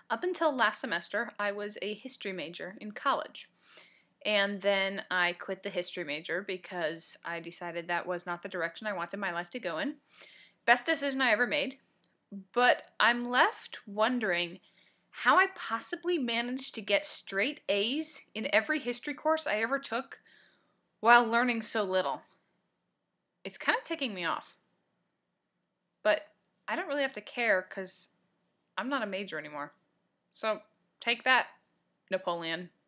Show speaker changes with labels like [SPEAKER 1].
[SPEAKER 1] Up until last semester, I was a history major in college. And then I quit the history major because I decided that was not the direction I wanted my life to go in. Best decision I ever made. But I'm left wondering how I possibly managed to get straight A's in every history course I ever took while learning so little. It's kind of ticking me off. But I don't really have to care because I'm not a major anymore. So take that, Napoleon.